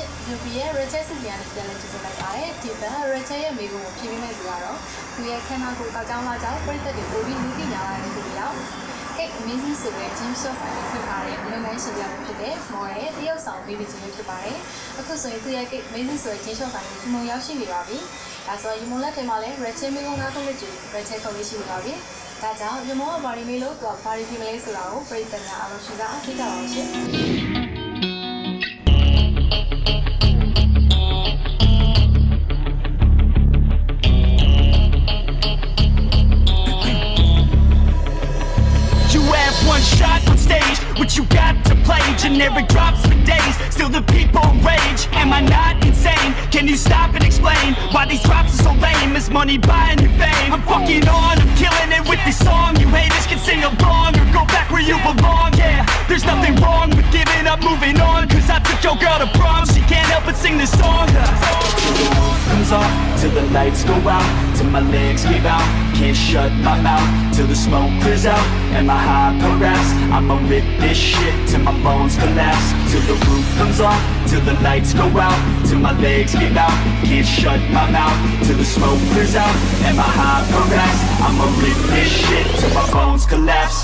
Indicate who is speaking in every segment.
Speaker 1: UP의 레체스지안에 기다려주고 나가래. 뒤가 레체의 미국 피비메 주하러 그의 캐나고 가장마자 프리터디 오비 누디 나와는 그리요. 객 미신스의 짐쇼사의 그발에 물론 시비하는데 뭐에 뛰어서 미비지를 그발에 그것은 그의 객 미신스의 짐쇼사의 주문 열심히 와비. 가서 유몰라 테말에 레체 미국나 콜레지 레체 콜레지 와비. 가자 유몰 바리밀로 또 바리피멜레스라고 프리터냐 알로시가 기다려오시.
Speaker 2: One shot on stage, what you got to play? Generic drops for days, still the people rage. Am I not insane? Can you stop and explain why these drops are so lame? Is money buying your fame? I'm fucking on, I'm killing it with this song. You haters can sing along or go back where you belong. Yeah, there's nothing wrong with giving up, moving on. Cause I took your girl to prom, she can't help but sing this song. Till the roof comes off, till the lights go out, till my legs give out. Can't shut my mouth till the smoke clears out. And my high parass, I'ma rip this shit till my bones collapse. Till the roof comes off, till the lights go out, till my legs give out. Can't shut my mouth till the smoke clears out. And my high parass, I'ma rip this shit till my bones collapse.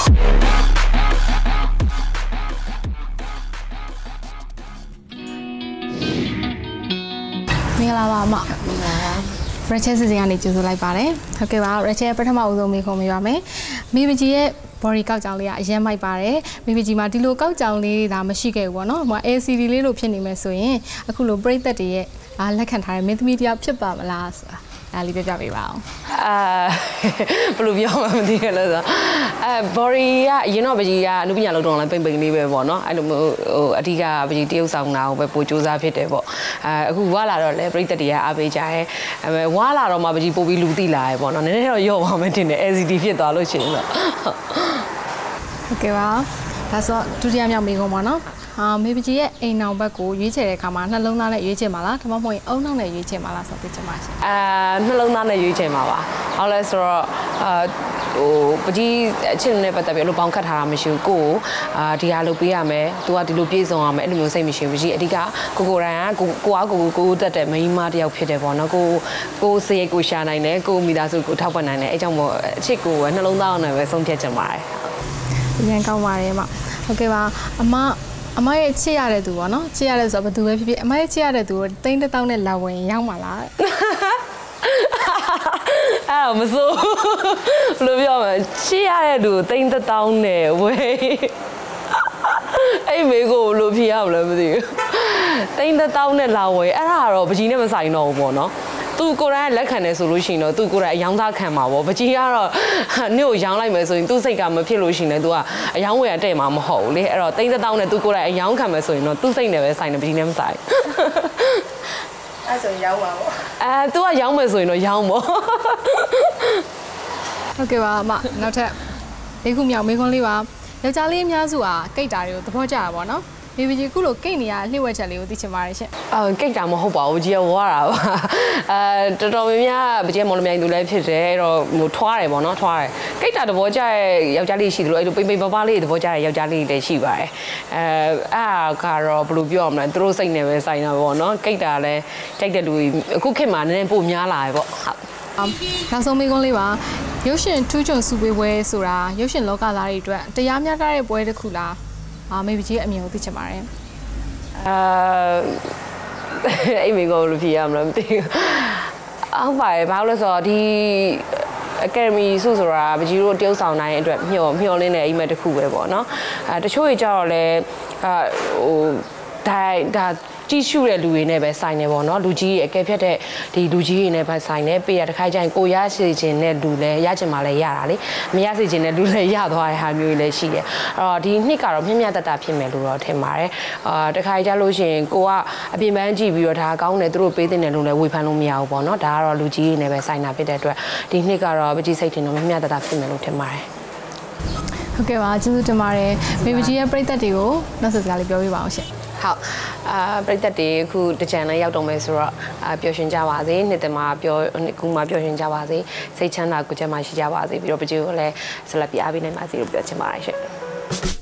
Speaker 1: Rachel စီစဉ်ကနေကြိုဆိုလိုက်ပါတယ်။ဟုတ်ကဲ့ပါ Rachel ပထမအဦးဆုံးမေးခွန်းမေးပါမယ်။မိမကြီးရဲ့ body ကောက်ကြောင်လေးကအရင်မိုက်ပါတယ်။မိမကြီးမှာဒီလိုကောက်ကြောင်လေးဒါမရှိခဲ့ဘူးပေါ့နော်။ဟို LCD လေးလို့ဖြစ်နေမယ်ဆိုရင်အခုလိုပရိသတ်တွေရဲ့လက်ခံထားတဲ့မင်းသမီးတယောက်ဖြစ်ပါမလားဆိုတာဒါလေးပြပြပေးပါအောင်
Speaker 3: ဘယ်လိုပြောမှမသိရလို့ဆိုbody ကအရင်တော့ပကြီးကအနုပညာလောက်တော့လည်းပိန်ပိန်လေးပဲပေါ့နော်အဲ့လိုမျိုးဟိုအဓိကပကြီးတရုပ်ဆောင်တာကိုပဲပိုစူးစမ်းဖြစ်တယ်ပေါ့အခုဝါလာတော့လည်းပရိသတ်တွေကအားပေးကြရဲဝါလာတော့မှပကြီးပို့ပြီးလူသိလာရပေါ့နော်နည်းနည်းတော့ရော့ပါမယ်တင်တယ် LCD ဖြစ်သွားလို့ရှိရင်ဆို
Speaker 1: ဟုတ်ကဲ့ပါဒါဆိုဒုတိယမြောက်မေးခွန်းပါနော်မေပကြီးရဲ့အိမ်နောင်ဘက်ကိုရွေးချယ်တဲ့အခါမှာနှလုံးသားနဲ့ရွေးချယ်မှာလားဒါမှမဟုတ်ရင်အုံနောက်နဲ့ရွေးချယ်မှာလားဆိုတော့သိချင်ပါရှင်
Speaker 3: နှလုံးသားနဲ့ရွေးချယ်မှာပါဟုတ်လဲဆိုတော့ဟိုပကြီးအချင်းနဲ့ပတ်သက်ပြီးအဲ့လိုပေါင်းခတ်ထားတာမရှိဘူးကိုဒီဟာလုပ်ပေးရမယ်သူကဒီလိုပြေဆုံးရမယ်အဲ့လိုမျိုးစိတ်မရှိဘူးပကြီးအဓိကကိုရန်ကကိုတက်တဲ့မိန်းမတယောက်ဖြစ်တယ်ပေါ့နော်ကိုစရိတ်ကိုရှာနိုင်တယ်ကိုမိသားစုကိုထောက်ပံ့နိုင်တယ်အဲ့ကြောင့်မို့အချစ်ကိုနှလုံးသားနဲ့ပဲဆုံးဖြတ်ချင်ပါတယ်
Speaker 1: အရင်ကောင်းပါတယ်မဟုတ်ကဲ့ပါအမရဲ့ချစ်ရတဲ့သူပေါ့နော်ချစ်ရတဲ့ဆိုတော့ဘယ်သူပဲဖြစ်ဖြစ်အမရဲ့ချစ်ရတဲ့သူကိုတိန်းတစ်တောင်းနဲ့လာဝင်ရောက်မှာလား
Speaker 3: အဲ့မစိုးဘယ်လိုပြောမလဲချစ်ရတဲ့သူကိုတိန်းတစ်တောင်းနဲ့ဝေးအဲ့မေကိုဘယ်လိုဖြေရမလဲမသိဘူးတိန်းတစ်တောင်းနဲ့လာဝေးအဲ့ဒါကတော့ပကြီးနဲ့မဆိုင်တော့ဘူးပေါ့နော်သူကိုယ်တိုင်လက်ခံတယ်ဆိုလို့ရှိရင်တော့သူကိုယ်တိုင်အယောင်သားခံမှာပေါ့ပကြီးကတော့နေ့ကိုရောင်းလိုက်မယ်ဆိုရင်သူစိတ်ကမဖြစ်လို့ရှိရင်လည်း तू ကအယောင်ဝယ်ရတဲ့မှာမဟုတ်ဘူးလေအဲ့တော့တိန်းတောင်းနဲ့သူကိုယ်တိုင်အယောင်ခံမယ်ဆိုရင်တော့သူစိတ်နဲ့ပဲဆိုင်တယ်ပကြီးနဲ့မဆိုင်
Speaker 1: အဲ့ဆိုရောင်းပါပေါ့
Speaker 3: तू ကရောင်းမယ်ဆိုရင်တော့ရောင်းပေါ့
Speaker 1: ဟုတ်ကဲ့ပါအမနောက်ထပ်လေးခုမြောက်မေးခွန်းလေးပါယောက်ျားလေးအများစုကကိတ်တာတွေကိုသဘောကျတာပေါ့နော်မေဘီကြီးခုလိုကိတ်နေရလှည့်ဝက်ချက်လေးကိုသိချင်ပါတယ်ရှင်
Speaker 3: ကိတ်တာမဟုတ်ပါဘူးကြီးဝါတာပါတော်တော်များများပကြီးမော်လမြိုင်သူလည်းဖြစ်တယ်အဲ့တော့ဟိုထွားတယ်ပေါ့နော်ထွားတယ်ကိတ်တာသဘောကျတဲ့ယောက်ျားလေးရှိတယ်လို့အဲ့လိုပိန်ပိန်ပါပါလေးသဘောကျတဲ့ယောက်ျားလေးတွေရှိပါတယ်အဲ့ကတော့ဘယ်လိုပြောရမလဲသူတို့စိတ်နဲ့ပဲဆိုင်တာပေါ့နော်ကိတ်တာလည်းကြိုက်တဲ့လူအခုခေတ်မှာနည်းနည်းပိုများလာတယ်ပေါ့ဟုတ်
Speaker 1: နောက်ဆုံးမေးခွန်းလေးပါရုပ်ရှင်ထူးချွန်စုပေးပွဲဆိုတာရုပ်ရှင်လောကသားတွေအတွက်တရားမျှတတဲ့ပွဲတစ်ခုလားမေဘီကြီးအမြင်ကိုသိချင်ပါတယ်
Speaker 3: အဲ့မိကိုလို့ဖြေရမလားမသိဘူးဟုတ်ပါတယ်ဘာလို့လဲဆိုတော့ဒီအကယ်ဒမီစုဆိုတာပကြီးတို့တရုပ်ဆောင်နိုင်အတွက်မျှော်လင်းတဲ့အိမ်မက်တစ်ခုပဲပေါ့နော်တချို့တွေကြတော့လဲဟိုဒါကြည့်ရှုတဲ့လူတွေနဲ့ပဲဆိုင်နေပေါ့နော်လူကြီးအကယ်ဖြတ်တဲ့ဒီလူကြီးတွေနဲ့ပဲဆိုင်နေပေးရတစ်ခါကျရင်ကိုရရှိခြင်းနဲ့လူလည်းရချင်မှလည်းရတာလေမရရှိခြင်းနဲ့လူလည်းရသွားတဲ့ဟာမျိုးတွေလည်းရှိတယ်အဲ့တော့ဒီနှစ်ကတော့မျက်မျက်တတဖြစ်မယ်လို့တော့ထင်ပါတယ်တစ်ခါကြလို့ရှိရင်ကိုကအပြင်ပန်းကြည့်ပြီးတော့ဒါကောင်းတယ်သူတို့ပေးတဲ့နယ်လို့လည်းဝေဖန်လို့မရဘူးပေါ့နော်ဒါကတော့လူကြီးတွေနဲ့ပဲဆိုင်တာဖြစ်တဲ့အတွက်ဒီနှစ်ကတော့ပကြီးစိတ်ထင်တော့မျက်မျက်တတဖြစ်မယ်လို့ထင်ပါတယ်
Speaker 1: ဟုတ်ကဲ့ပါကျေးဇူးတင်ပါတယ်မေဘီကြီးရဲ့ပရိသတ်တွေကိုနောက်ဆက်စကားလေးပြောပြပါအောင်ရှင်
Speaker 3: ဟုတ်ပရိသတ်တွေအခုတကြံလည်းရောက်တော့မယ်ဆိုတော့ပျော်ရွှင်ကြပါစေနှစ်သက်မှာပျော်ရွှင်ကြပါစေစိတ်ချမ်းသာကိုယ်ကျန်းမာရှိကြပါစေပြီးတော့ပကြီးကိုလည်းဆက်လက်ပြအားပေးနိုင်ပါစေလို့ပြောချင်ပါတယ်ရှင်